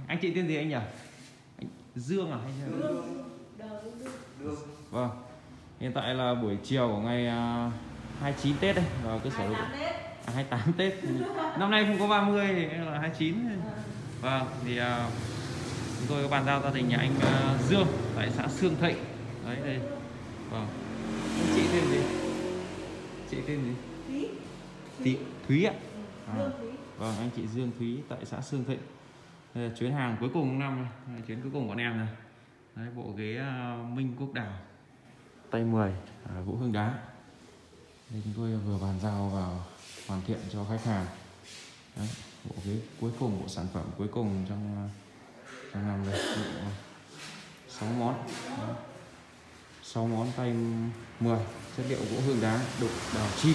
Anh chị tên gì anh nhỉ? Anh Dương à hay Đường. Vâng. Hiện tại là buổi chiều của ngày 29 Tết đây, và cơ sở 28 Tết. Năm nay không có 30 thì là 29. Vâng, thì chúng tôi có bàn giao gia đình nhà anh Dương tại xã Sương Thịnh. Đấy đây. Vâng. Anh chị tên gì? Chị tên gì? Thúy ạ. Vâng, anh chị Dương Thúy tại xã Sương Thịnh. Đây là chuyến hàng cuối cùng năm này, chuyến cuối cùng của bọn em này. Đấy, bộ ghế Minh Quốc Đào tay 10 Vũ Hương Đá. Đây chúng tôi vừa bàn giao và hoàn thiện cho khách hàng. Đấy, bộ ghế cuối cùng, bộ sản phẩm cuối cùng trong năm đây. 6 món. Đấy. 6 món tay 10, chất liệu gỗ hương đá, đục đào chim.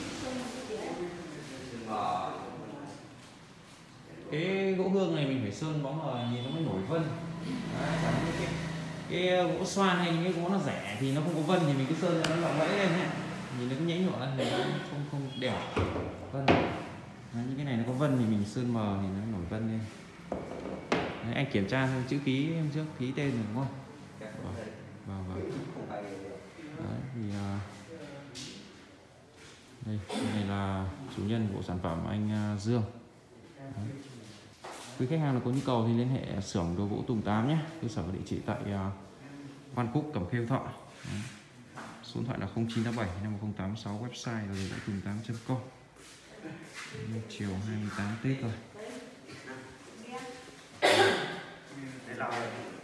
Cái gỗ hương này mình phải sơn bóng mờ nhìn nó mới nổi vân. Đấy, cái gỗ xoan hay những cái gỗ nó rẻ thì nó không có vân thì mình cứ sơn cho nó lộng lẫy lên nhé, nhìn nó cứ nhảy nhụa thì nó không đều vân. Đấy, những cái này nó có vân thì mình sơn mờ thì nó nổi vân lên. Đấy, anh kiểm tra chữ ký em trước, ký tên rồi đúng không? Vâng. Đấy, thì đây này là chủ nhân của sản phẩm anh Dương. Đấy. Quý khách hàng là có nhu cầu thì liên hệ xưởng đồ gỗ Tùng 8 nhé, cơ sở địa chỉ tại Văn Phúc, Cẩm Khê, Thọ. Đấy. Số điện thoại là 0987 5086, website là đồ gỗ Tùng 8.com. Chiều 28 Tết rồi.